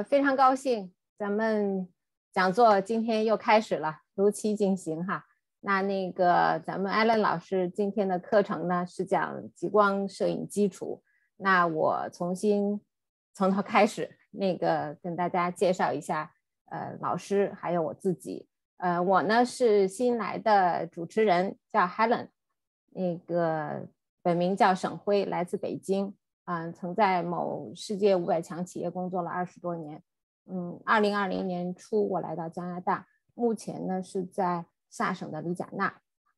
非常高兴咱们讲座今天又开始了，如期进行哈。那个咱们艾伦老师今天的课程呢是讲极光摄影基础。那我从头开始跟大家介绍一下老师还有我自己。我呢是新来的主持人，叫 Helen， 本名叫沈辉，来自北京。曾在某世界500强企业工作了20多年。2020年初我来到加拿大，目前呢是在萨省的里贾纳。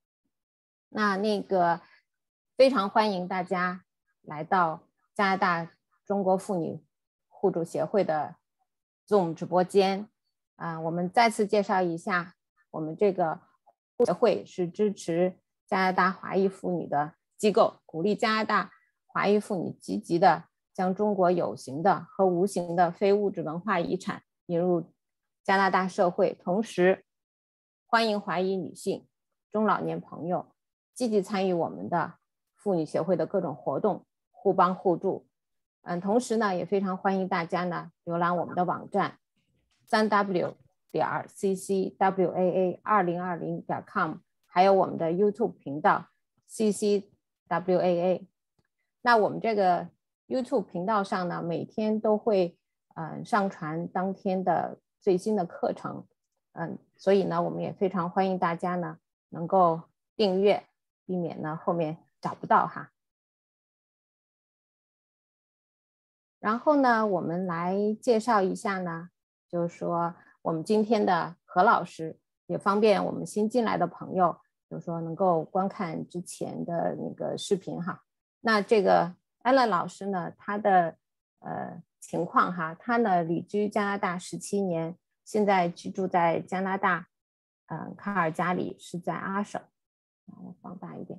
非常欢迎大家来到加拿大中国妇女互助协会的 Zoom 直播间。我们再次介绍一下，我们这个协会是支持加拿大华裔妇女的机构，鼓励加拿大华裔妇女积极的将中国有形的和无形的非物质文化遗产引入加拿大社会，同时欢迎华裔女性、中老年朋友积极参与我们的妇女协会的各种活动，互帮互助。同时呢，也非常欢迎大家呢浏览我们的网站 3w.ccwaa2020.com， 还有我们的 YouTube 频道 CCWAA。那我们这个 YouTube 频道上呢，每天都会上传当天的最新的课程。所以呢，我们也非常欢迎大家呢能够订阅，避免呢后面找不到哈。然后呢，我们来介绍一下呢，就是说我们今天的何老师，也方便我们新进来的朋友，就是说能够观看之前的视频哈。那这个艾伦老师呢，他的情况哈，他呢旅居加拿大17年，现在居住在加拿大卡尔加里，是在阿省。我放大一点。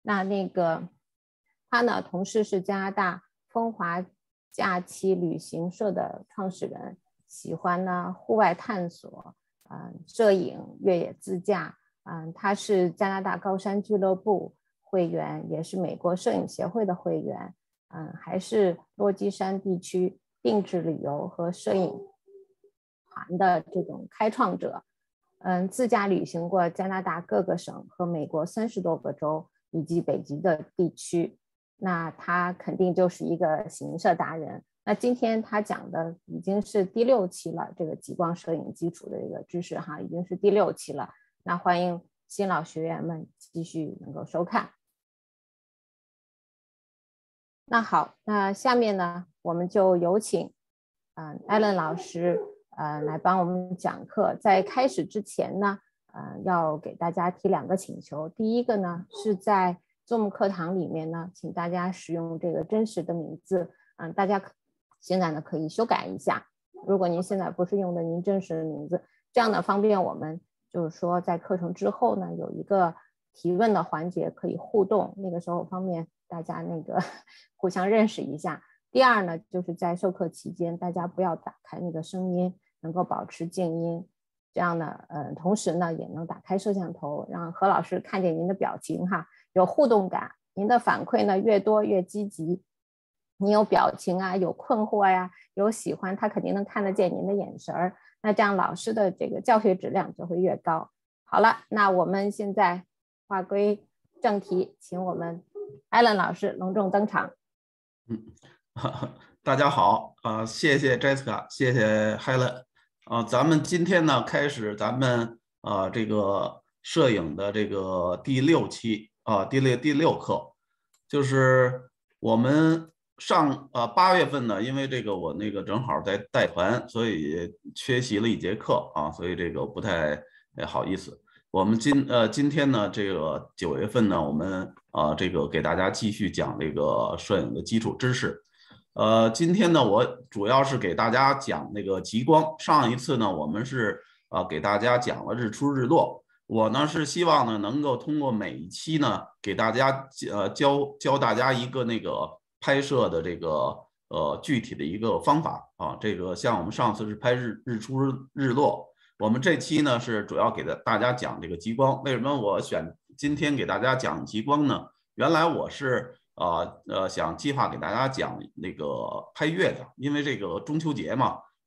他呢同时是加拿大风华假期旅行社的创始人，喜欢呢户外探索、摄影、越野自驾。他是加拿大高山俱乐部会员，也是美国摄影协会的会员，还是落基山地区定制旅游和摄影团的这种开创者。自驾旅行过加拿大各个省和美国30多个州以及北极的地区。那他肯定就是一个行摄达人。那今天他讲的已经是第6期了，这个极光摄影基础的这个知识哈，已经是第6期了。那欢迎新老学员们继续能够收看。那好，那下面呢，我们就有请艾伦老师来帮我们讲课。在开始之前呢，要给大家提2个请求。第一个呢，是在 Zoom 课堂里面呢，请大家使用这个真实的名字。大家现在呢可以修改一下，如果您现在不是用的您真实的名字，这样呢方便我们就是说在课程之后呢有一个提问的环节可以互动，那个时候方便大家互相认识一下。第二呢，就是在授课期间大家不要打开那个声音，能够保持静音，这样呢同时呢也能打开摄像头，让何老师看见您的表情哈，有互动感。您的反馈呢越多越积极，你有表情啊，有困惑呀，有喜欢，他肯定能看得见您的眼神儿，那这样老师的这个教学质量就会越高。好了，那我们现在话归正题，请我们艾伦老师隆重登场。 大家好，谢谢 Jessica， 谢谢 Helen。咱们今天呢开始咱们这个摄影的这个第6期第六课，就是我们8月份呢，因为这个我正好在带团，所以缺席了1节课所以这个不太好意思。我们今天呢，这个9月份呢，我们这个给大家继续讲这个摄影的基础知识。今天呢，我主要是给大家讲那个极光。上一次呢，我们是给大家讲了日出日落。我呢是希望呢能够通过每一期呢给大家教大家一个拍摄的这个具体的一个方法这个像我们上次是拍日出日落，我们这期呢是主要给大家讲这个极光。为什么我选今天给大家讲极光呢？原来我是想计划给大家讲拍月亮，因为这个中秋节嘛，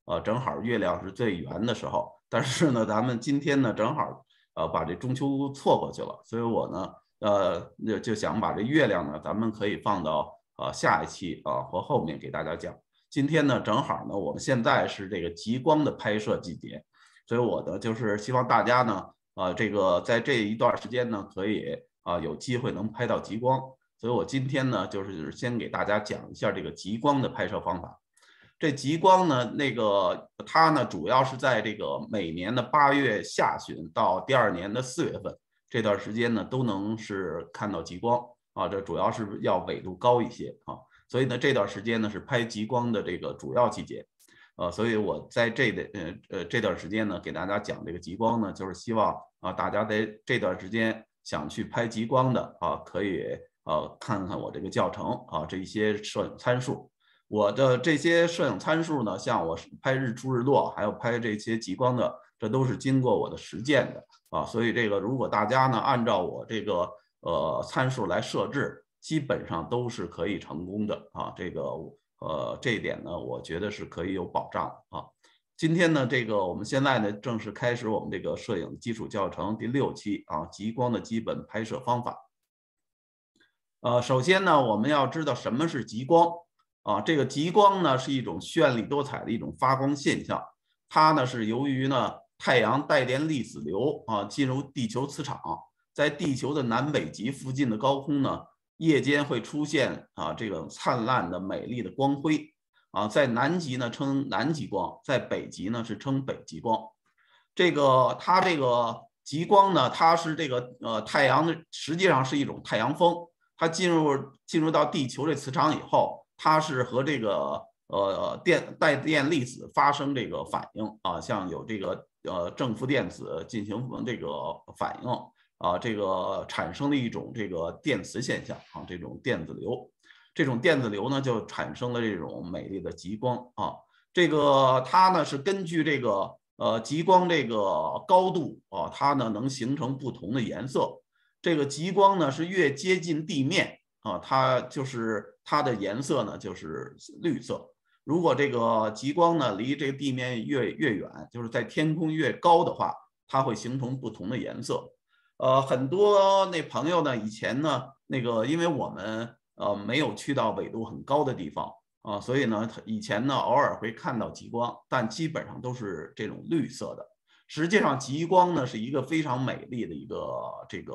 正好月亮是最圆的时候。但是呢，咱们今天呢正好把这中秋错过去了，所以我呢就想把这月亮呢，咱们可以放到下一期或后面给大家讲。今天呢正好呢，我们现在是这个极光的拍摄季节，所以我呢就是希望大家呢这个在这一段时间呢可以有机会能拍到极光。所以我今天呢就是先给大家讲一下这个极光的拍摄方法。这极光呢，它呢主要是在这个每年的8月下旬到第2年的4月份这段时间呢，都能是看到极光这主要是要纬度高一些所以呢这段时间呢是拍极光的这个主要季节所以我在这段时间呢给大家讲这个极光呢，就是希望大家在这段时间想去拍极光的可以看看我这个教程这一些摄影参数。我的这些摄影参数呢，像我拍日出日落，还有拍这些极光的，这都是经过我的实践的所以这个如果大家呢按照我这个参数来设置，基本上都是可以成功的这一点呢，我觉得是可以有保障的今天呢，我们现在呢正式开始我们这个摄影基础教程第6期极光的基本拍摄方法。首先呢，我们要知道什么是极光。这个极光呢是一种绚丽多彩的一种发光现象，它呢是由于呢太阳带电粒子流进入地球磁场，在地球的南北极附近的高空呢，夜间会出现这个灿烂的美丽的光辉在南极呢称南极光，在北极呢是称北极光。它这个极光呢，它是这个太阳的实际上是一种太阳风，它进入到地球这磁场以后。它是和这个带电粒子发生这个反应像有这个正负电子进行这个反应这个产生了一种这个电磁现象这种电子流，这种电子流呢就产生了这种美丽的极光它呢是根据这个极光这个高度它呢能形成不同的颜色。这个极光呢是越接近地面它的颜色呢就是绿色。如果这个极光呢离这个地面越远，就是在天空越高的话，它会形成不同的颜色。很多朋友呢以前呢因为我们没有去到纬度很高的地方所以呢以前呢偶尔会看到极光，但基本上都是这种绿色的。实际上极光呢是一个非常美丽的一个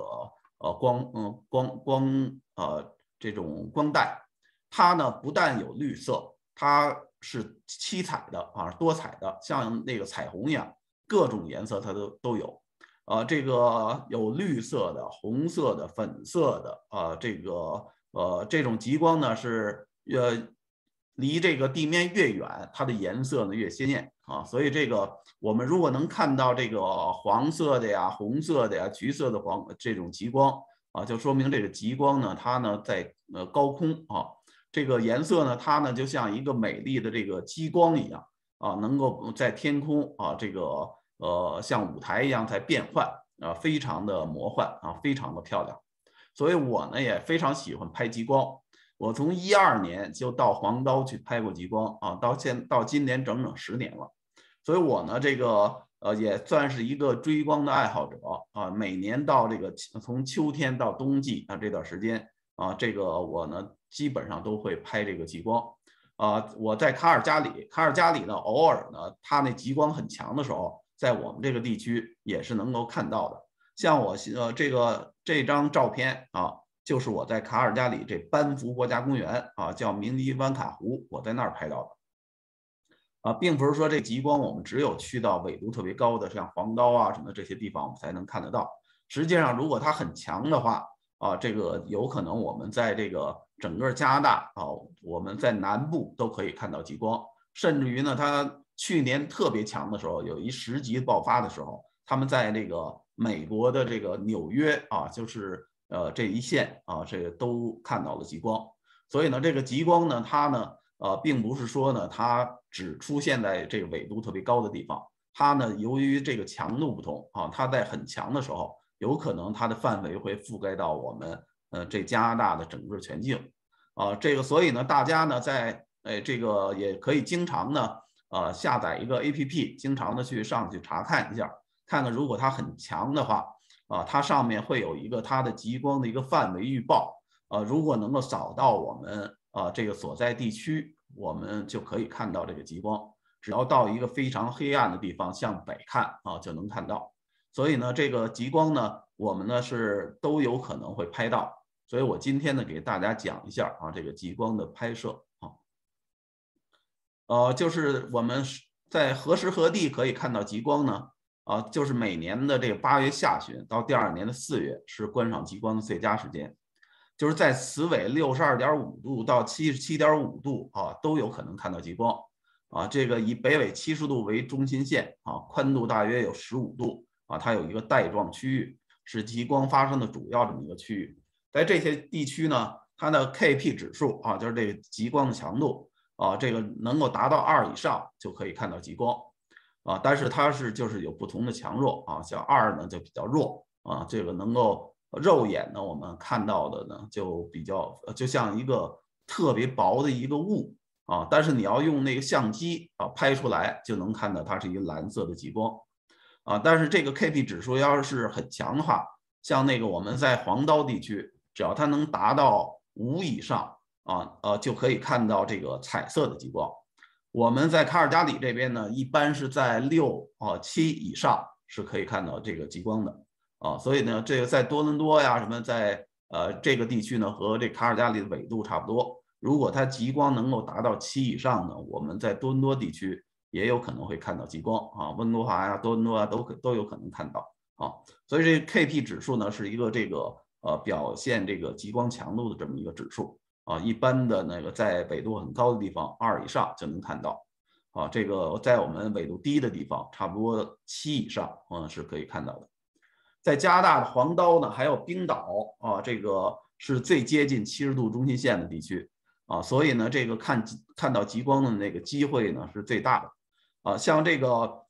这种光带，它呢不但有绿色，它是七彩的多彩的，像那个彩虹一样，各种颜色它都有这个有绿色的、红色的、粉色的这种极光呢是离这个地面越远，它的颜色呢越鲜艳所以我们如果能看到这个黄色的呀、红色的呀、橘色的这种极光就说明这个极光呢，它呢在高空这个颜色呢，它呢就像一个美丽的这个激光一样能够在天空像舞台一样在变换非常的魔幻非常的漂亮。所以我呢也非常喜欢拍极光。我从12年就到黄刀去拍过极光到今年整整10年了。所以我呢也算是一个追光的爱好者每年到从秋天到冬季这段时间我呢基本上都会拍这个极光我在卡尔加里呢偶尔呢它那极光很强的时候，在我们这个地区也是能够看到的。像我这张照片就是我在卡尔加里这班夫国家公园叫明尼湾卡湖，我在那儿拍到的并不是说这极光我们只有去到纬度特别高的像黄刀什么这些地方我们才能看得到。实际上如果它很强的话这个有可能我们在这个整个加拿大我们在南部都可以看到极光，甚至于呢它去年特别强的时候，有一10级爆发的时候，他们在这个美国的这个纽约就是这一线这个都看到了极光。所以呢这个极光呢它呢并不是说呢它只出现在这个纬度特别高的地方，它呢由于这个强度不同它在很强的时候，有可能它的范围会覆盖到我们这加拿大的整个全境所以呢大家呢在这个也可以经常呢下载一个 APP， 经常的上去查看一下，看看如果它很强的话，它上面会有一个它的极光的一个范围预报，如果能够扫到我们这个所在地区，我们就可以看到这个极光。只要到一个非常黑暗的地方向北看就能看到。所以呢，这个极光呢，我们呢是都有可能会拍到。所以我今天呢给大家讲一下这个极光的拍摄就是我们在何时何地可以看到极光呢？就是每年的这个8月下旬到第2年的4月是观赏极光的最佳时间，就是在此纬62.5度到77.5度都有可能看到极光这个以北纬70度为中心线宽度大约有15度它有一个带状区域，是极光发生的主要这么一个区域。在这些地区呢，它的 KP 指数就是这个极光的强度这个能够达到2以上就可以看到极光但是它就是有不同的强弱像2呢就比较弱这个能够肉眼呢我们看到的呢就比较就像一个特别薄的一个雾但是你要用那个相机拍出来就能看到它是一个蓝色的极光但是这个 KP 指数要是很强的话，像那个我们在黄刀地区，只要它能达到5以上就可以看到这个彩色的极光。我们在卡尔加里这边呢，一般是在6、7以上是可以看到这个极光的所以呢，这个在多伦多呀什么在这个地区呢和这卡尔加里的纬度差不多。如果它极光能够达到7以上呢，我们在多伦多地区也有可能会看到极光温哥华呀、多伦多都有可能看到所以这 KP 指数呢是一个这个表现这个极光强度的这么一个指数一般的那个在纬度很高的地方2以上就能看到这个在我们纬度低的地方差不多7以上是可以看到的。在加拿大的黄刀呢，还有冰岛这个是最接近70度中心线的地区所以呢，这个看到极光的那个机会呢是最大的像这个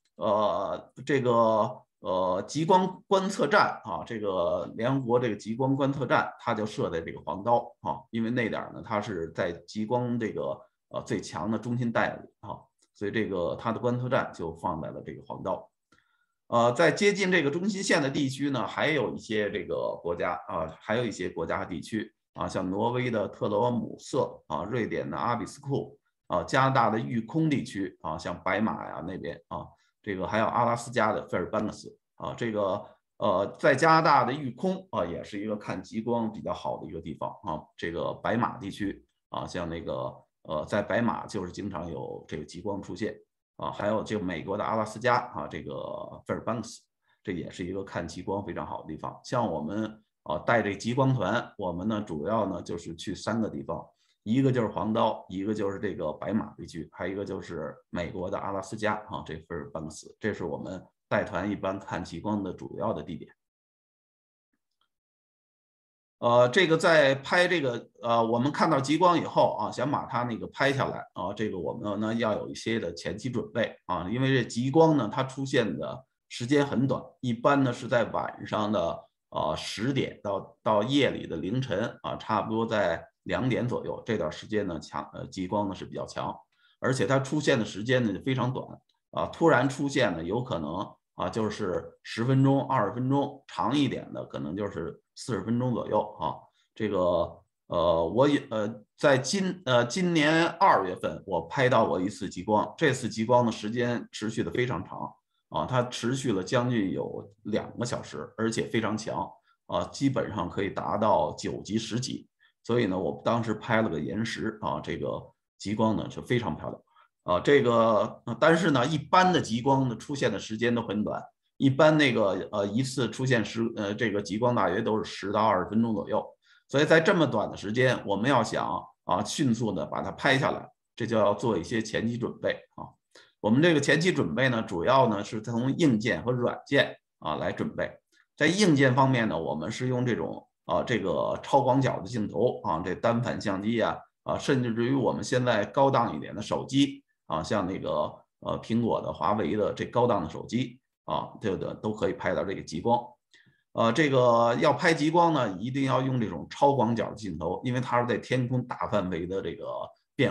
极光观测站这个联合国这个极光观测站，它就设在这个黄刀因为那点呢它是在极光这个最强的中心带里所以这个它的观测站就放在了这个黄刀。在接近这个中心线的地区呢，还有一些这个国家还有一些国家和地区像挪威的特罗姆瑟瑞典的阿比斯库加拿大的育空地区像白马呀那边这个还有阿拉斯加的费尔班克斯这个在加拿大的育空也是一个看极光比较好的一个地方这个白马地区像那个在白马就是经常有这个极光出现还有就美国的阿拉斯加这个费尔班克斯，这也是一个看极光非常好的地方。像我们带这极光团，我们呢主要呢就是去3个地方，一个就是黄刀，一个就是这个白马地区，还有一个就是美国的阿拉斯加这费尔班克斯，这是我们带团一般看极光的主要的地点。这个在拍这个我们看到极光以后想把它那个拍下来这个我们呢要有一些的前期准备因为这极光呢它出现的时间很短，一般呢是在晚上的10点到夜里的凌晨差不多在2点左右这段时间呢极光呢是比较强，而且它出现的时间呢非常短突然出现呢有可能就是10分钟、20分钟，长一点的可能就是40分钟左右这个我也在今年2月份我拍到过一次极光，这次极光的时间持续的非常长它持续了将近有2个小时，而且非常强基本上可以达到9级、10级。所以呢，我当时拍了个延时这个极光呢是非常漂亮。这个但是呢，一般的极光的出现的时间都很短，一般那个一次出现这个极光大约都是10到20分钟左右，所以在这么短的时间，我们要想迅速的把它拍下来，这就要做一些前期准备我们这个前期准备呢，主要呢是从硬件和软件来准备。在硬件方面呢，我们是用这种这个超广角的镜头这单反相机甚至于我们现在高档一点的手机像那个苹果的、华为的这高档的手机这个都可以拍到这个极光。这个要拍极光呢，一定要用这种超广角的镜头，因为它是在天空大范围的这个变换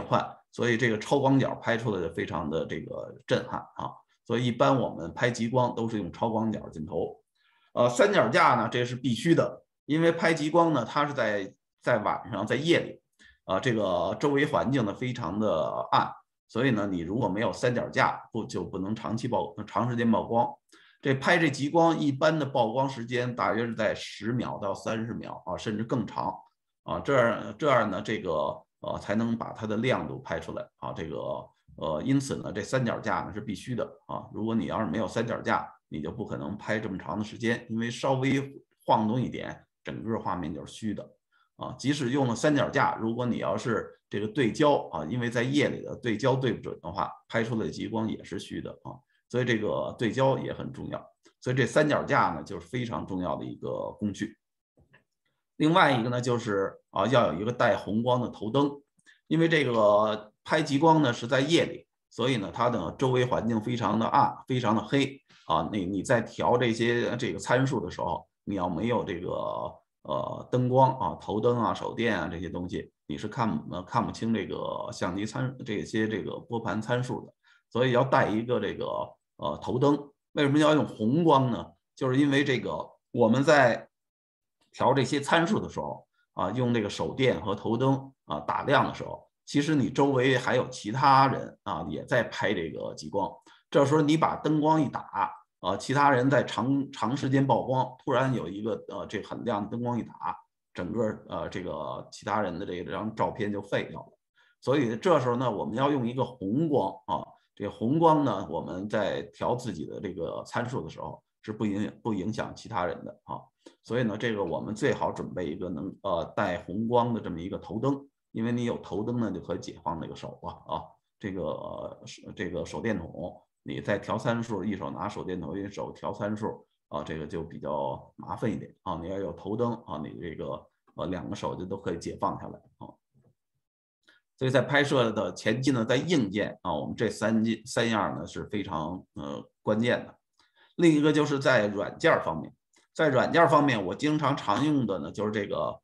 所以这个超广角拍出来的非常的这个震撼啊。所以一般我们拍极光都是用超广角镜头。三脚架呢，这是必须的，因为拍极光呢，它是在晚上，在夜里，这个周围环境呢非常的暗，所以呢，你如果没有三脚架，就不能长时间曝光。拍这极光一般的曝光时间大约是在10秒到30秒啊，甚至更长啊，这样呢，这个才能把它的亮度拍出来啊。因此呢，这三脚架呢是必须的啊。如果你要是没有三脚架，你就不可能拍这么长的时间，因为稍微晃动一点，整个画面就是虚的啊。即使用了三脚架，如果你要是这个对焦啊，因为在夜里的对焦对不准的话，拍出来的极光也是虚的啊。所以这个对焦也很重要。所以这三脚架呢，就是非常重要的一个工具。另外一个呢，就是要有一个带红光的头灯，因为这个拍极光呢是在夜里，所以呢它的周围环境非常的暗，非常的黑啊。你在调这个参数的时候，你要没有这个灯光啊、头灯啊、手电啊这些东西，你是看不清这个相机这个拨盘参数的。所以要带一个这个头灯。为什么要用红光呢？就是因为这个我们在调这些参数的时候啊，用这个手电和头灯啊打亮的时候，其实你周围还有其他人啊也在拍这个极光。这时候你把灯光一打其他人在长时间曝光，突然有一个这很亮的灯光一打，整个这个其他人的这张照片就废掉了。所以这时候呢，我们要用一个红光啊。这个红光呢，我们在调自己的这个参数的时候是不影响其他人的啊。所以呢，这个我们最好准备一个能带红光的这么一个头灯，因为你有头灯呢，就可以解放那个手这个手电筒，你在调参数，一手拿手电筒，一手调参数这个就比较麻烦一点啊。你要有头灯啊，你这个2个手就都可以解放下来啊。所以在拍摄的前期呢，在硬件我们这三样呢是非常关键的。另一个就是在软件方面，我经常用的呢就是这个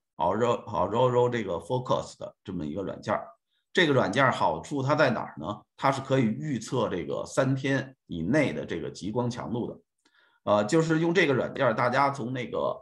Aurora 这个 Focus 的这么一个软件。这个软件好处它在哪儿呢？它是可以预测这个3天以内的这个极光强度的。就是用这个软件，大家从那个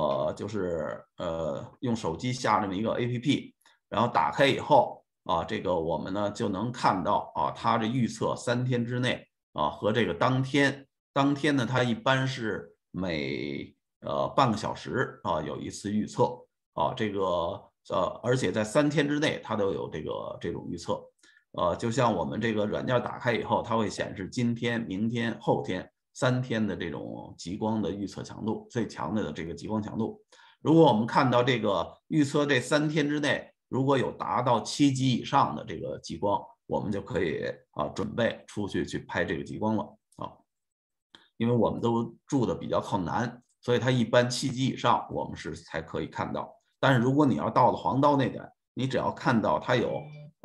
用手机下这么一个 APP， 然后打开以后。这个我们呢就能看到它这预测3天之内和这个当天呢，它一般是每半个小时有一次预测而且在3天之内它都有这种预测。就像我们这个软件打开以后，它会显示今天、明天、后天3天的这种极光的预测强度，最强的这个极光强度。如果我们看到这个预测这3天之内，如果有达到7级以上的这个极光，我们就可以准备出去拍这个极光了因为我们都住的比较靠南，所以它一般7级以上我们才可以看到。但是如果你要到了黄刀那点，你只要看到它有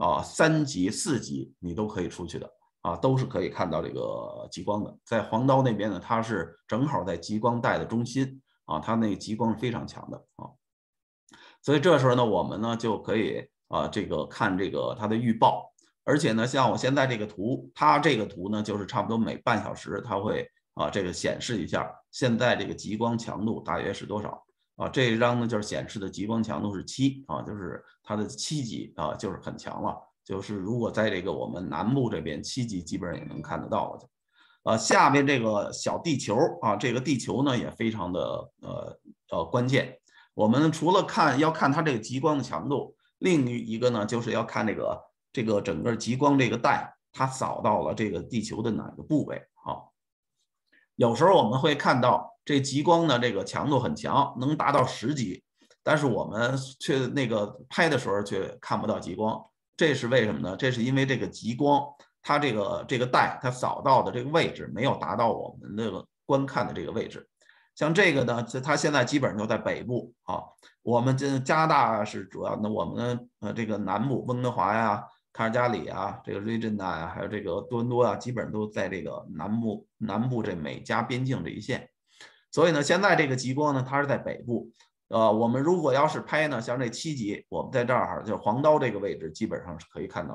3级、4级，你都可以出去的都是可以看到这个极光的。在黄刀那边呢，它是正好在极光带的中心它那个极光是非常强的所以这时候呢，我们呢就可以看这个它的预报。而且呢，像我现在这个图，它这个图呢就是差不多每半小时它会这个显示一下现在这个极光强度大约是多少这一张呢就是显示的极光强度是7就是它的7级就是很强了。就是如果在这个我们南部这边7级基本上也能看得到了下面这个小地球这个地球呢也非常的关键。我们除了要看它这个极光的强度，另一个呢就是要看这个整个极光这个带它扫到了这个地球的哪个部位有时候我们会看到这极光呢这个强度很强，能达到10级，但是我们却拍的时候却看不到极光，这是为什么呢？这是因为这个极光它这个带它扫到的这个位置没有达到我们这个观看的这个位置。像这个呢，它现在基本上都在北部我们这加拿大是主要的，我们这个南部温哥华呀、卡尔加里啊、这个瑞珍纳呀，还有这个多伦多基本上都在这个南部这美加边境这一线。所以呢，现在这个极光呢，它是在北部。我们如果要是拍呢，像这7级，我们在这儿就是黄刀这个位置，基本上是可以看到的。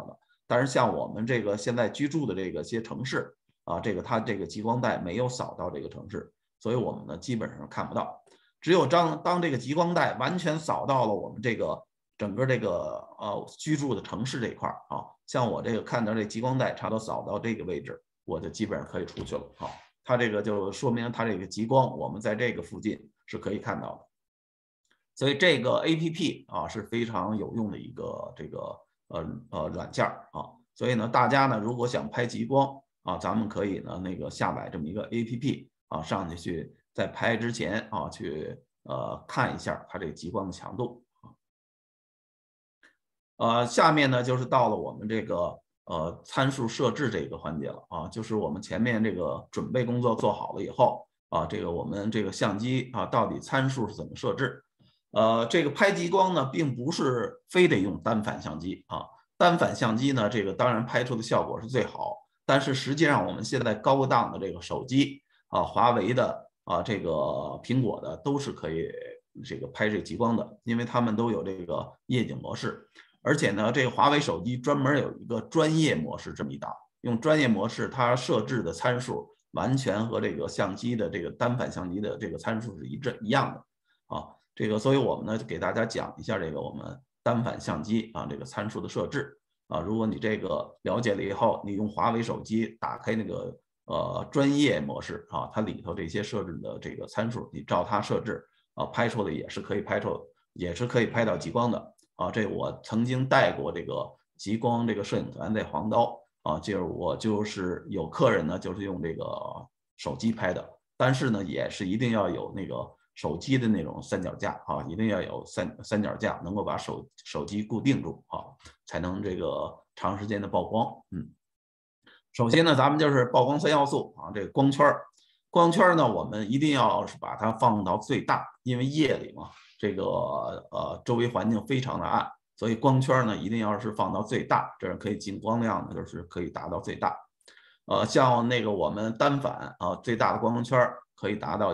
但是像我们这个现在居住的这个些城市啊，它这个极光带没有扫到这个城市，所以我们呢基本上看不到。只有当这个极光带完全扫到了我们这个整个这个居住的城市这一块啊，像我这个看到这极光带差不多扫到这个位置，我就基本上可以出去了啊。它这个就说明它这个极光我们在这个附近是可以看到的。所以这个 APP 啊是非常有用的一个这个软件啊。所以呢，大家呢如果想拍极光啊，咱们可以呢下载这么一个 APP 啊，上去在拍之前啊去看一下它这个极光的强度啊。下面呢就是到了我们这个参数设置这个环节了啊，就是我们前面这个准备工作做好了以后啊，这个我们这个相机啊到底参数是怎么设置？这个拍极光呢，并不是非得用单反相机啊。单反相机呢，这个当然拍出的效果是最好，但是实际上我们现在高档的这个手机啊，华为的啊，这个苹果的都是可以这个拍这极光的，因为他们都有这个夜景模式。而且呢，这个华为手机专门有一个专业模式这么一档，用专业模式它设置的参数完全和这个相机的这个单反相机的这个参数是一样的啊。这个，所以我们呢就给大家讲一下这个我们单反相机啊这个参数的设置啊。如果你这个了解了以后，你用华为手机打开那个专业模式啊，它里头这些设置的这个参数，你照它设置啊，拍出的也是可以拍出，也是可以拍到极光的啊。这我曾经带过这个极光这个摄影团在黄刀啊，我就是有客人呢就是用这个手机拍的，但是呢也是一定要有那个手机的那种三脚架啊，一定要有三脚架，能够把手机固定住啊，才能这个长时间的曝光。首先呢，咱们就是曝光3要素啊，这个光圈，光圈呢，我们一定要是把它放到最大，因为夜里嘛，这个周围环境非常的暗，所以光圈呢一定要是放到最大，这样可以进光量呢就是可以达到最大。像那个我们单反啊，最大的光圈可以达到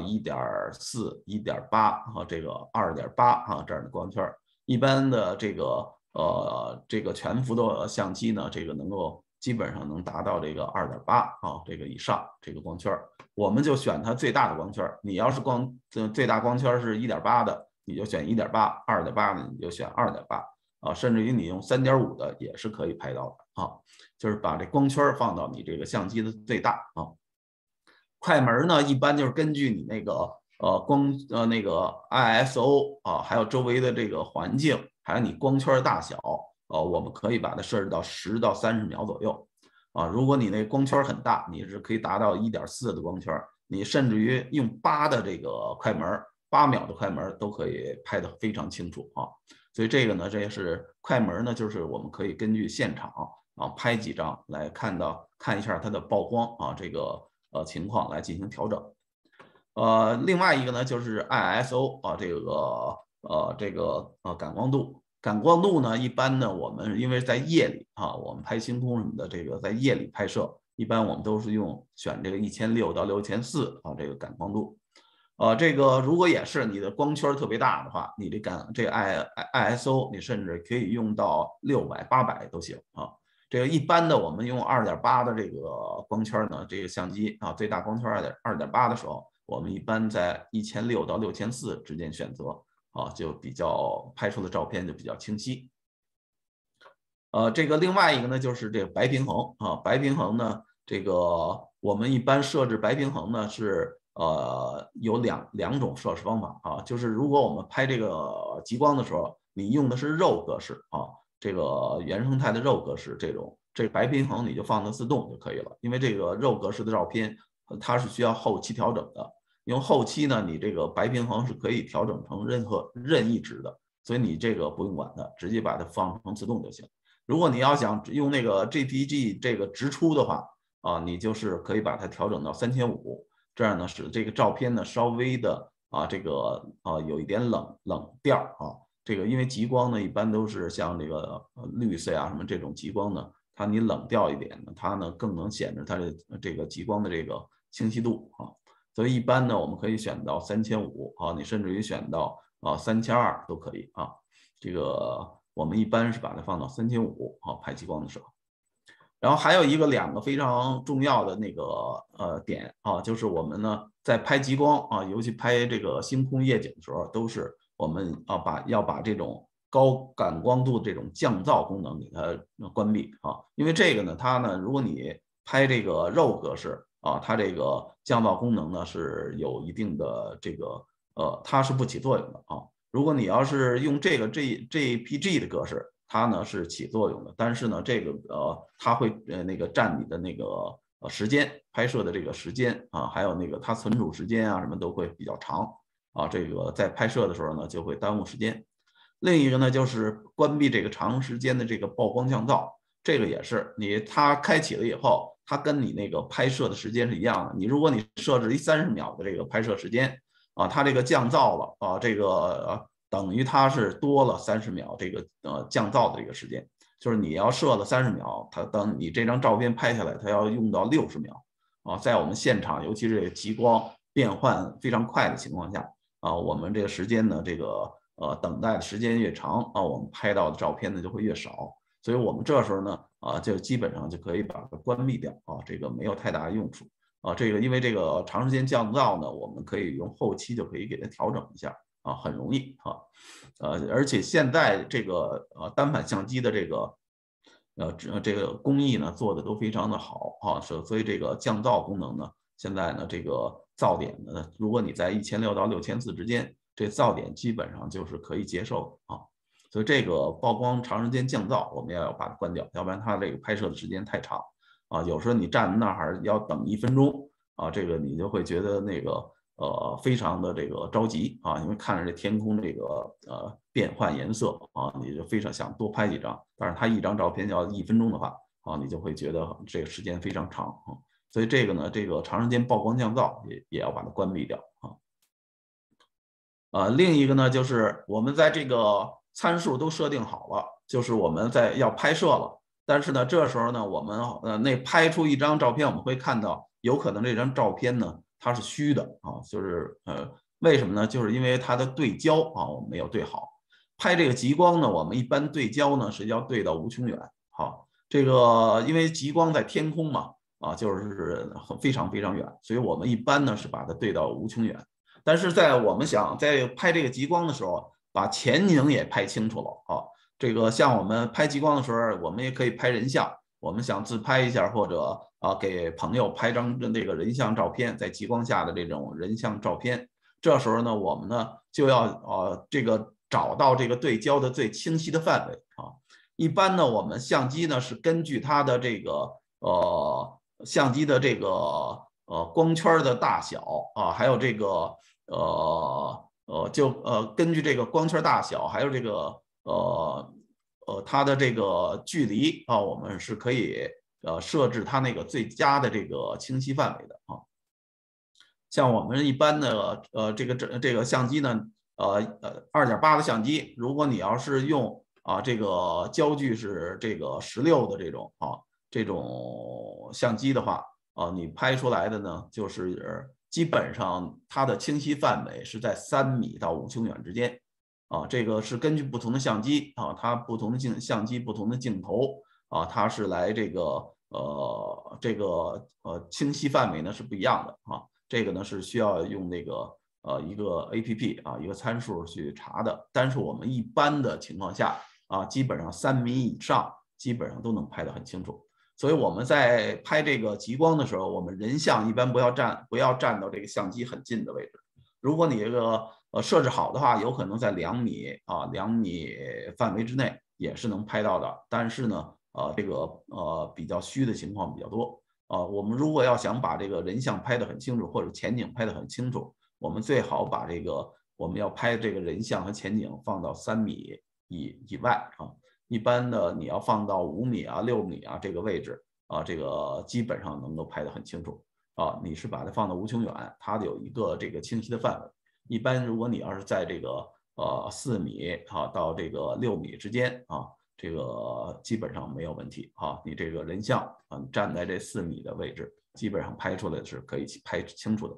1.4、1.8和这个2.8啊这样的光圈。一般的这个全幅的相机呢，这个能够基本上能达到这个2.8啊这个以上这个光圈。我们就选它最大的光圈。你要是最大光圈是1.8的，你就选1.8；2.8的你就选2.8啊，甚至于你用3.5的也是可以拍到的啊。就是把这光圈放到你这个相机的最大啊。快门呢，一般就是根据你那个那个 ISO 啊，还有周围的这个环境，还有你光圈大小，我们可以把它设置到10到30秒左右啊。如果你那光圈很大，你是可以达到1.4的光圈，你甚至于用8的这个快门，8秒的快门都可以拍得非常清楚啊。所以这个呢，这也是快门呢，就是我们可以根据现场啊拍几张来看一下它的曝光啊这个情况来进行调整。另外一个呢就是 ISO 啊这个感光度。感光度呢，一般呢我们因为在夜里啊，我们拍星空什么的，这个在夜里拍摄，一般我们都是选这个1600到6400啊这个感光度。这个如果也是你的光圈特别大的话，你这个 ISO 你甚至可以用到600、800都行啊。这个一般的我们用2.8的这个光圈呢，这个相机啊最大光圈2.8的时候，我们一般在1600到6400之间选择啊，就比较拍出的照片就比较清晰。这个另外一个呢就是这个白平衡啊，白平衡呢，这个我们一般设置白平衡呢是有两种设置方法啊，就是如果我们拍这个极光的时候，你用的是RAW格式啊，这个原生态的RAW格式这白平衡你就放到自动就可以了，因为这个RAW格式的照片它是需要后期调整的，用后期呢你这个白平衡是可以调整成任意值的，所以你这个不用管它，直接把它放成自动就行。如果你要想用那个 JPG 这个直出的话啊，你就是可以把它调整到3500，这样呢使这个照片呢稍微的这个有一点冷调啊。这个因为极光呢一般都是像这个绿色呀什么这种极光呢，它你冷调一点呢，它呢更能显示它的这个极光的这个清晰度啊。所以一般呢我们可以选到3500啊，你甚至于选到3200都可以啊。这个我们一般是把它放到3500啊，拍极光的时候。 然后还有两个非常重要的那个点啊，就是我们呢在拍极光啊，尤其拍这个星空夜景的时候，都是我们要把这种高感光度这种降噪功能给它关闭啊，因为这个呢，它呢，如果你拍这个RAW格式啊，它这个降噪功能呢是有一定的这个它是不起作用的啊。如果你要是用这个 JPG 的格式，它呢是起作用的，但是呢，这个它会那个占你的那个时间拍摄的这个时间啊，还有那个它存储时间啊什么都会比较长啊，这个在拍摄的时候呢就会耽误时间。另一个呢就是关闭这个长时间的这个曝光降噪，这个也是它开启了以后，它跟你那个拍摄的时间是一样的。如果你设置30秒的这个拍摄时间啊，它这个降噪了啊，这个等于它是多了30秒这个降噪的这个时间，就是你要设了30秒，它等你这张照片拍下来，它要用到60秒啊。在我们现场，尤其是这个极光变换非常快的情况下啊，我们这个时间呢，这个等待的时间越长啊，我们拍到的照片呢就会越少。所以我们这时候呢就基本上就可以把它关闭掉啊，这个没有太大的用处。这个因为这个长时间降噪呢，我们可以用后期就可以给它调整一下啊，很容易啊。而且现在这个单反相机的这个这个工艺呢做的都非常的好啊，所以这个降噪功能呢，现在呢这个噪点呢，如果你在1600到6400之间，这噪点基本上就是可以接受的啊。所以这个曝光长时间降噪，我们要把它关掉，要不然它这个拍摄的时间太长。啊，有时候你站在那儿要等1分钟啊，这个你就会觉得那个非常的这个着急啊，因为看着这天空这个变换颜色啊，你就非常想多拍几张。但是它一张照片要1分钟的话啊，你就会觉得这个时间非常长啊。所以这个呢，这个长时间曝光降噪也要把它关闭掉啊。另一个呢，就是我们在这个参数都设定好了，就是我们要拍摄了。但是呢，这时候呢，我们那拍出一张照片，我们会看到有可能这张照片呢它是虚的啊，就是为什么呢？就是因为它的对焦啊我们没有对好。拍这个极光呢，我们一般对焦呢是要对到无穷远。好，这个因为极光在天空嘛啊，就是非常非常远，所以我们一般呢是把它对到无穷远。但是我们想在拍这个极光的时候，把前景也拍清楚了啊。这个像我们拍极光的时候，我们也可以拍人像。我们想自拍一下，或者给朋友拍张那个人像照片，在极光下的这种人像照片。这时候呢，我们呢就要这个找到这个对焦的最清晰的范围啊。一般呢，我们相机呢是根据它的这个相机的这个光圈的大小啊，还有这个根据这个光圈大小，还有这个它的这个距离啊，我们是可以设置它那个最佳的这个清晰范围的啊。像我们一般的这个相机呢，2.8的相机，如果你要是用这个焦距是这个16的这种相机的话你拍出来的呢就是基本上它的清晰范围是在3米到无穷远之间这个是根据不同的相机它不同的相机不同的镜头它是来这个清晰范围呢是不一样的这个呢是需要用那个一个 APP 一个参数去查的。但是我们一般的情况下基本上3米以上基本上都能拍得很清楚。所以我们在拍这个极光的时候，我们人像一般不要站到这个相机很近的位置。如果你这个设置好的话，有可能在2米2米范围之内也是能拍到的。但是呢这个比较虚的情况比较多我们如果要想把这个人像拍得很清楚，或者前景拍得很清楚，我们最好把这个我们要拍这个人像和前景放到3米以外一般的你要放到5米6米这个位置这个基本上能够拍得很清楚你是把它放到无穷远，它有一个这个清晰的范围。一般如果你要是在这个4米到这个6米之间这个基本上没有问题你这个人像站在这4米的位置，基本上拍出来是可以拍清楚的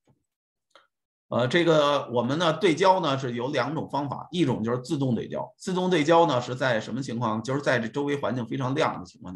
这个我们呢对焦呢是有2种方法，一种就是自动对焦。自动对焦呢是在什么情况？就是在这周围环境非常亮的情况下，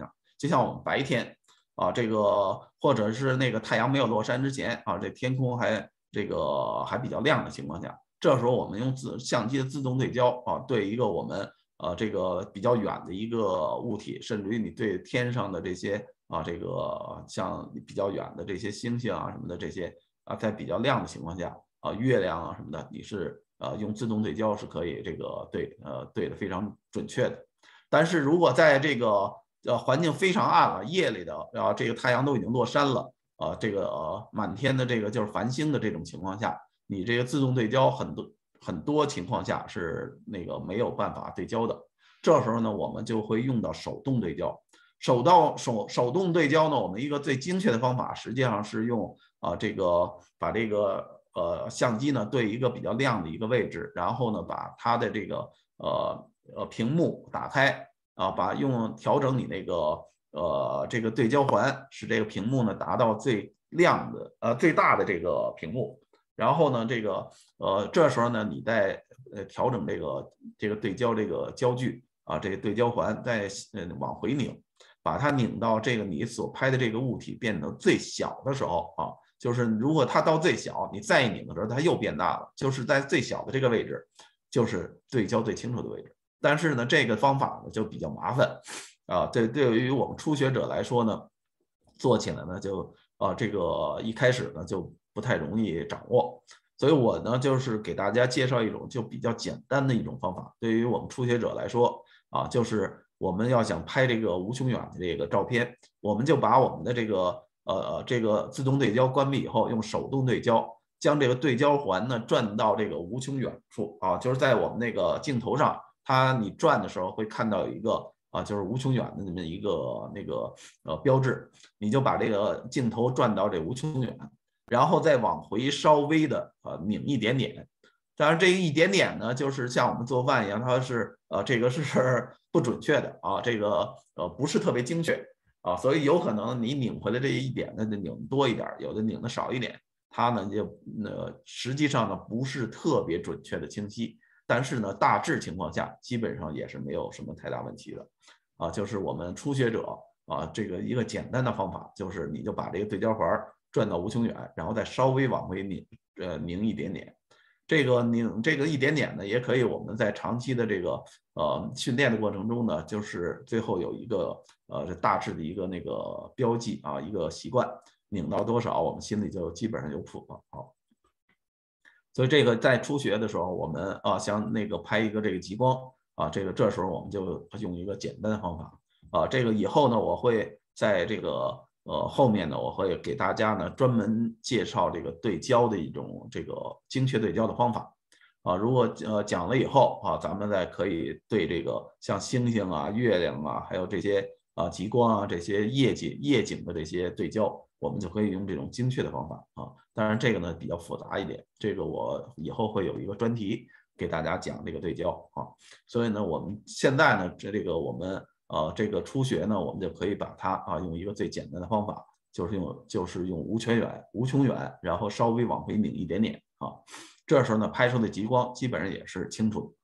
就像我们白天啊，这个或者是那个太阳没有落山之前啊，这天空还比较亮的情况下，这时候我们用相机的自动对焦啊，对一个我们这个比较远的一个物体，甚至于你对天上的这些这个像比较远的这些星星啊什么的这些在比较亮的情况下月亮啊什么的，你是用自动对焦是可以这个对的非常准确的。但是如果在这个环境非常暗了，夜里的这个太阳都已经落山了这个满天的这个就是繁星的这种情况下，你这个自动对焦很多情况下是那个没有办法对焦的。这时候呢，我们就会用到手动对焦。手动对焦呢，我们一个最精确的方法，实际上是用这个把这个相机呢对一个比较亮的一个位置，然后呢把它的这个屏幕打开调整你那个这个对焦环，使这个屏幕呢达到最亮的最大的这个屏幕。然后呢，这时候呢，你再调整这个对焦这个焦距这个对焦环再往回拧，把它拧到这个你所拍的这个物体变得最小的时候就是如果它到最小，你再一拧的时候，它又变大了，就是在最小的这个位置，就是对焦最清楚的位置。但是呢，这个方法呢就比较麻烦对于我们初学者来说呢，做起来呢就这个一开始呢就不太容易掌握。所以我呢就是给大家介绍一种就比较简单的一种方法，对于我们初学者来说就是我们要想拍这个无穷远的这个照片，我们就把我们的这个自动对焦关闭以后，用手动对焦将这个对焦环呢转到这个无穷远处就是在我们那个镜头上，你转的时候会看到有一个就是无穷远的那么一个标志，你就把这个镜头转到这无穷远，然后再往回稍微的拧一点点。当然这一点点呢，就是像我们做饭一样，它是这个是不准确的这个不是特别精确所以有可能你拧回来这一点呢，就拧多一点，有的拧的少一点，它呢就实际上呢不是特别准确的清晰，但是呢大致情况下基本上也是没有什么太大问题的就是我们初学者这个一个简单的方法，就是你就把这个对焦环转到无穷远，然后再稍微往回拧一点点。这个一点点呢，也可以我们在长期的这个训练的过程中呢，就是最后有一个大致的一个那个标记一个习惯，拧到多少，我们心里就基本上有谱了所以这个在初学的时候，我们像那个拍一个这个极光这时候我们就用一个简单的方法这个以后呢，我会在这个后面呢，我会给大家呢专门介绍这个对焦的一种这个精确对焦的方法如果讲了以后咱们再可以对这个像星星月亮还有这些极光这些夜景的这些对焦，我们就可以用这种精确的方法当然这个呢比较复杂一点，这个我以后会有一个专题给大家讲这个对焦所以呢，我们现在呢这个我们这个初学呢，我们就可以把它用一个最简单的方法，就是用无穷远，然后稍微往回拧一点点这时候呢拍出的极光基本上也是清楚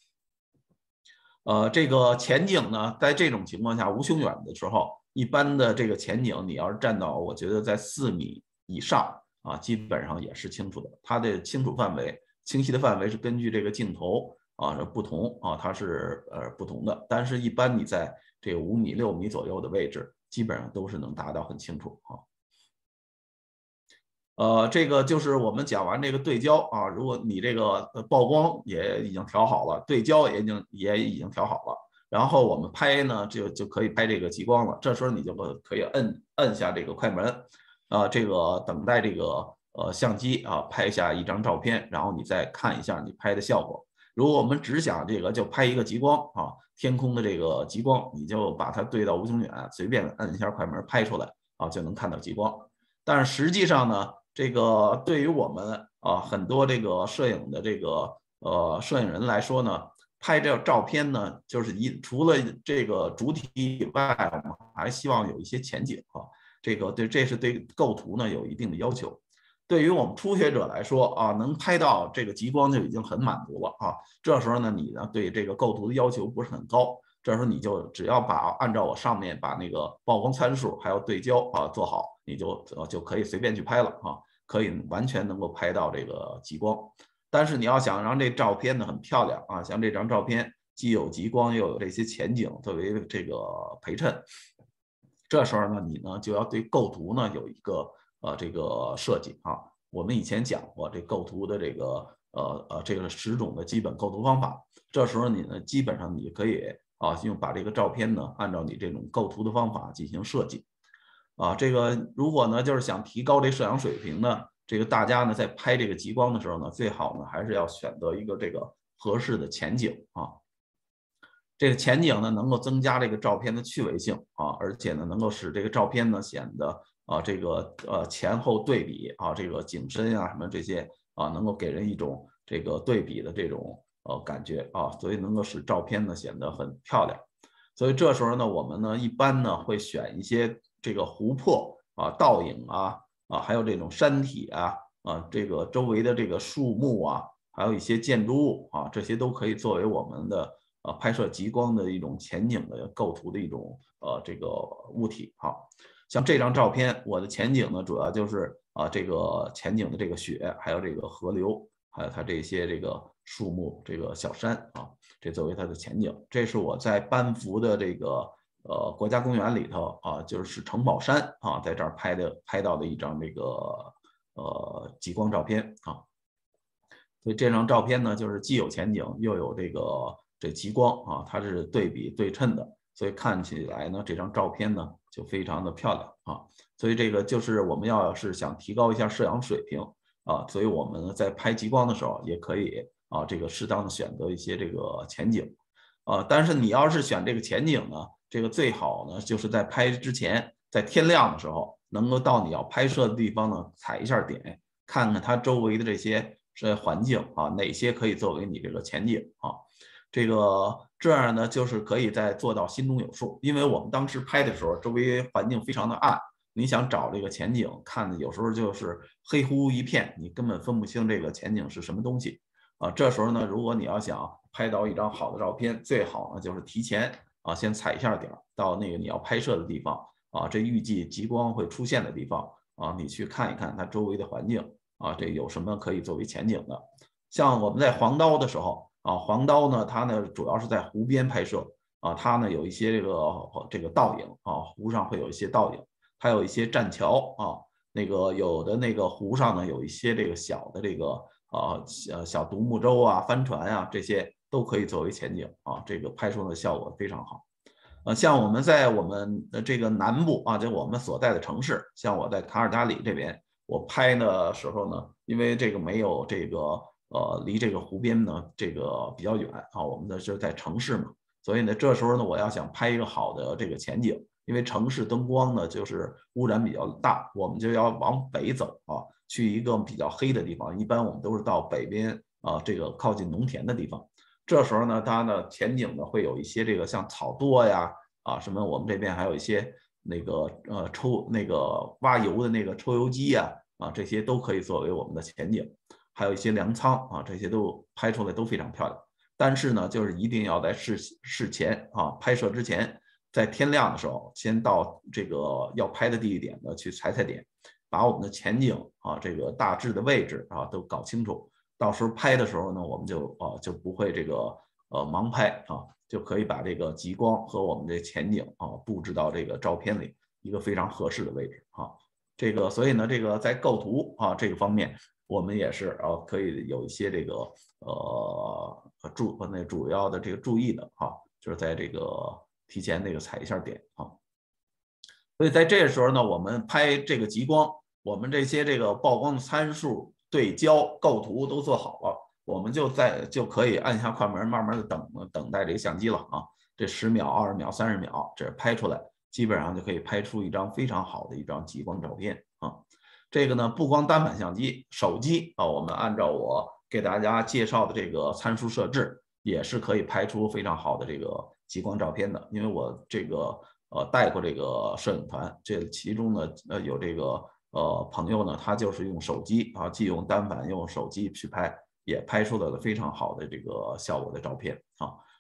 的这个前景呢，在这种情况下无穷远的时候，一般的这个前景你要是站到我觉得在4米以上基本上也是清楚的。它的清晰的范围是根据这个镜头不同它是不同的，但是一般你在这个5米6米左右的位置，基本上都是能达到很清楚这个就是我们讲完这个对焦如果你这个曝光也已经调好了，对焦也已经调好了，然后我们拍呢就可以拍这个极光了。这时候你就可以摁下这个快门这个等待这个相机拍下一张照片，然后你再看一下你拍的效果。如果我们只想这个就拍一个极光天空的这个极光，你就把它对到无穷远，随便摁一下快门拍出来就能看到极光。但是实际上呢，这个对于我们很多这个摄影的这个摄影人来说呢，拍这照片呢，就是除了这个主体以外，我们还希望有一些前景这是对构图呢有一定的要求。对于我们初学者来说能拍到这个极光就已经很满足了这时候呢，你呢对这个构图的要求不是很高， 这时候你就只要按照我上面把那个曝光参数还有对焦做好，你就可以随便去拍了可以完全能够拍到这个极光。但是你要想让这照片呢很漂亮像这张照片既有极光又有这些前景作为这个陪衬，这时候呢你呢就要对构图呢有一个这个设计我们以前讲过这构图的这个这个10种的基本构图方法，这时候你呢基本上你可以把这个照片呢按照你这种构图的方法进行设计这个如果呢就是想提高这摄影水平呢，这个大家呢在拍这个极光的时候呢，最好呢还是要选择一个这个合适的前景这个前景呢能够增加这个照片的趣味性而且呢能够使这个照片呢显得这个前后对比这个景深什么这些能够给人一种这个对比的这种感觉所以能够使照片呢显得很漂亮。所以这时候呢我们呢一般呢会选一些这个湖泊倒影还有这种山体这个周围的这个树木还有一些建筑物这些都可以作为我们的拍摄极光的一种前景的构图的一种这个物体像这张照片，我的前景呢主要就是这个前景的这个雪，还有这个河流，还有它这些这个树木，这个小山这作为它的前景。这是我在班夫的这个国家公园里头就是城堡山在这儿拍到的一张这个极光照片所以这张照片呢，就是既有前景又有这极光它是对比对称的，所以看起来呢，这张照片呢就非常的漂亮所以这个就是我们要是想提高一下摄影水平所以我们在拍极光的时候也可以这个适当的选择一些这个前景但是你要是选这个前景呢，这个最好呢就是在拍之前，在天亮的时候，能够到你要拍摄的地方呢踩一下点，看看它周围的这些环境哪些可以作为你这个前景这样呢就是可以再做到心中有数。因为我们当时拍的时候，周围环境非常的暗，你想找这个前景，看的有时候就是黑乎乎一片，你根本分不清这个前景是什么东西这时候呢，如果你要想拍到一张好的照片，最好呢就是提前先踩一下点到那个你要拍摄的地方这预计极光会出现的地方你去看一看它周围的环境这有什么可以作为前景的。像我们在黄刀的时候黄刀呢，它呢主要是在湖边拍摄它呢有一些这个倒影湖上会有一些倒影，还有一些栈桥那个有的那个湖上呢有一些这个小的这个小独木舟帆船这些都可以作为前景这个拍出的效果非常好像我们在我们的这个南部就我们所在的城市，像我在卡尔加里这边，我拍的时候呢，因为这个没有这个离这个湖边呢这个比较远我们的是在城市嘛，所以呢这时候呢我要想拍一个好的这个前景，因为城市灯光呢就是污染比较大，我们就要往北走去一个比较黑的地方，一般我们都是到北边这个靠近农田的地方。这时候呢，它的前景呢会有一些这个像草垛呀什么，我们这边还有一些那个挖油的那个抽油机这些都可以作为我们的前景，还有一些粮仓这些都拍出来都非常漂亮。但是呢，就是一定要在事前拍摄之前，在天亮的时候，先到这个要拍的地点呢去踩点，把我们的前景这个大致的位置都搞清楚。到时候拍的时候呢，我们就不会这个盲拍就可以把这个极光和我们的前景布置到这个照片里一个非常合适的位置这个所以呢，这个在构图这个方面，我们也是可以有一些这个主要的这个注意的就是在这个提前那个踩一下点所以在这个时候呢，我们拍这个极光，我们这些这个曝光的参数、对焦、构图都做好了，我们就可以按下快门，慢慢的等待这个相机了这10秒、20秒、30秒，这拍出来，基本上就可以拍出一张非常好的一张极光照片这个呢，不光单反相机，手机我们按照我给大家介绍的这个参数设置，也是可以拍出非常好的这个极光照片的。因为我这个带过这个摄影团，这其中呢有这个朋友呢，他就是用手机既用单反用手机去拍，也拍出来了非常好的这个效果的照片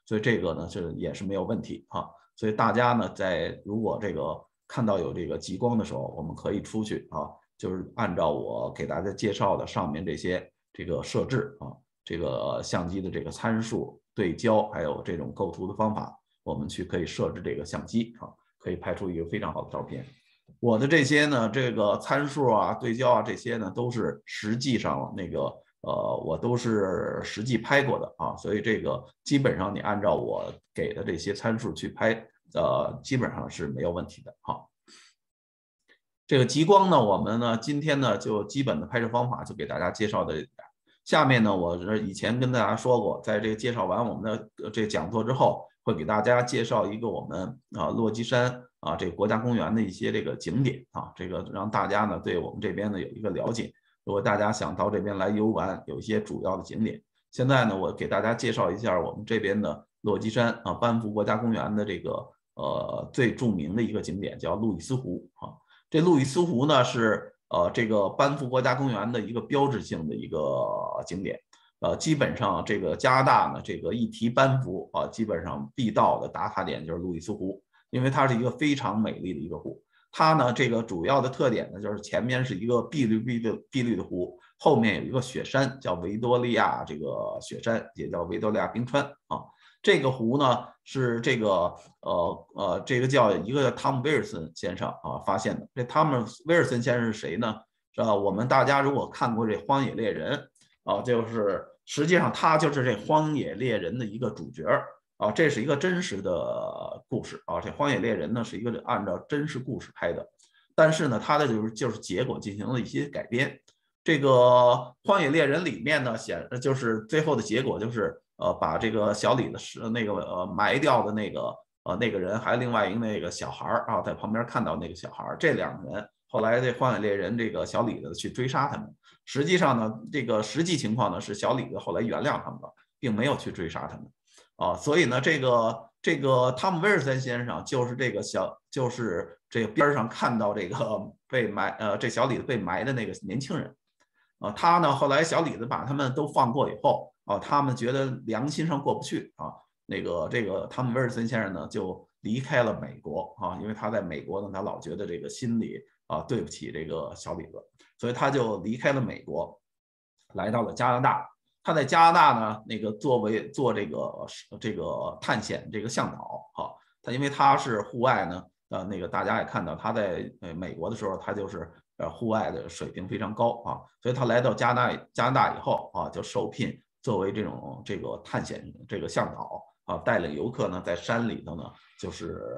所以这个呢也是没有问题啊。所以大家呢如果这个看到有这个极光的时候，我们可以出去啊，就是按照我给大家介绍的上面这个设置啊，这个相机的这个参数对焦，还有这种构图的方法，我们可以设置这个相机啊，可以拍出一个非常好的照片。我的这些呢，这个参数啊、对焦啊这些呢，都是实际上我都是实际拍过的啊，所以这个基本上你按照我给的这些参数去拍，基本上是没有问题的哈。这个极光呢，我们呢今天呢就基本的拍摄方法就给大家介绍的。下面呢，我以前跟大家说过，在这个介绍完我们的这讲座之后，会给大家介绍一个我们落基山这个国家公园的一些这个景点啊，这个让大家呢对我们这边呢有一个了解。如果大家想到这边来游玩，有一些主要的景点。现在呢，我给大家介绍一下我们这边的落基山班夫国家公园的这个最著名的一个景点叫路易斯湖啊。这路易斯湖呢是这个班夫国家公园的一个标志性的一个景点。基本上这个加拿大呢，这个一提班夫基本上必到的打卡点就是路易斯湖，因为它是一个非常美丽的一个湖。它呢，这个主要的特点呢，就是前面是一个碧绿的湖，后面有一个雪山，叫维多利亚这个雪山，也叫维多利亚冰川啊。这个湖呢是这个这个叫一个汤姆威尔森先生发现的。这汤姆威尔森先生是谁呢？我们大家如果看过这《荒野猎人》就是实际上他就是这《荒野猎人》的一个主角这是一个真实的故事这《荒野猎人》呢是一个按照真实故事拍的，但是呢，它的就是结果进行了一些改编。这个《荒野猎人》里面呢，就是最后的结果就是把这个小李的埋掉的那个人，还有另外一个那个小孩在旁边看到那个小孩，这两个人后来这荒野猎人这个小李子去追杀他们。实际上呢，这个实际情况呢是小李子后来原谅他们了，并没有去追杀他们所以呢，这个汤姆威尔森先生就是就是这个边上看到这个被埋这小李子被埋的那个年轻人他呢后来小李子把他们都放过以后他们觉得良心上过不去这个汤姆威尔森先生呢就离开了美国因为他在美国呢他老觉得这个心里对不起这个小李子，所以他就离开了美国，来到了加拿大。他在加拿大呢，做这个探险这个向导他因为他是户外呢，大家也看到他在美国的时候，他就是户外的水平非常高所以他来到加拿大以后就受聘作为这个探险这个向导带领游客呢在山里头呢就是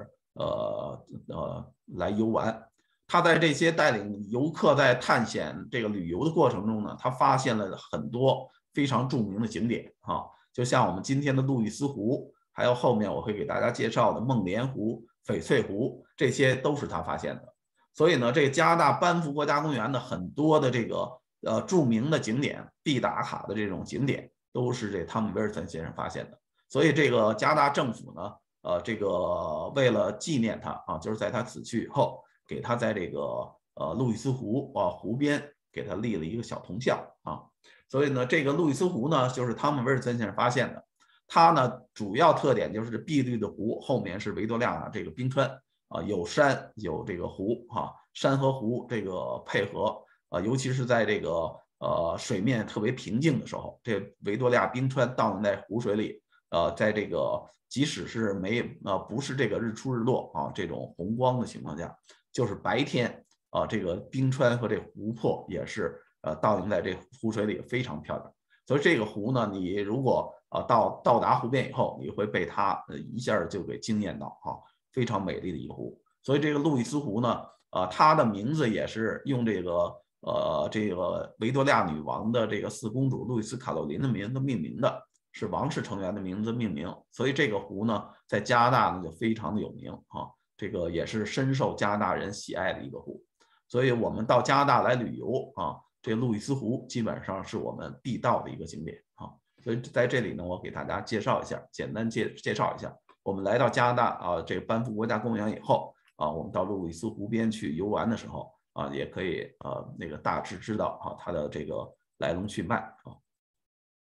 来游玩。他在这些带领游客在探险这个旅游的过程中呢，他发现了很多非常著名的景点就像我们今天的路易斯湖，还有后面我会给大家介绍的梦莲湖、翡翠湖，这些都是他发现的。所以呢，这个加拿大班夫国家公园的很多的这个著名的景点、必打卡的这种景点，都是这汤姆威尔森先生发现的。所以这个加拿大政府呢，这个为了纪念他就是在他死去以后，给他在这个路易斯湖湖边给他立了一个小铜像所以呢，这个路易斯湖呢，就是汤姆威尔森先生发现的。它呢，主要特点就是碧绿的湖，后面是维多利亚这个冰川有山有这个湖山和湖这个配合尤其是在这个水面特别平静的时候，这维多利亚冰川倒映在湖水里在这个即使是不是这个日出日落这种红光的情况下，就是白天这个冰川和这湖泊也是倒映在这湖水里非常漂亮。所以这个湖呢，你如果到达湖边以后，你会被它一下就给惊艳到非常美丽的一个湖。所以这个路易斯湖呢，它的名字也是用这个维多利亚女王的这个四公主路易斯卡洛琳的名字命名的，是王室成员的名字命名。所以这个湖呢，在加拿大呢就非常的有名这个也是深受加拿大人喜爱的一个湖。所以我们到加拿大来旅游这路易斯湖基本上是我们必到的一个景点所以在这里呢，我给大家介绍一下，简单介绍一下，我们来到加拿大这个班夫国家公园以后我们到路易斯湖边去游玩的时候也可以大致知道它的这个来龙去脉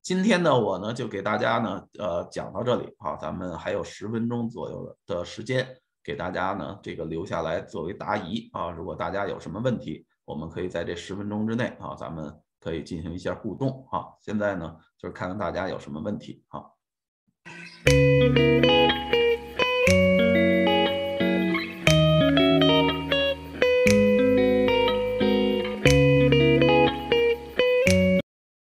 今天呢，我呢就给大家呢讲到这里啊，咱们还有10分钟左右的时间，给大家呢这个留下来作为答疑啊。如果大家有什么问题，我们可以在这10分钟之内啊，咱们可以进行一下互动啊。现在呢，就是看看大家有什么问题啊。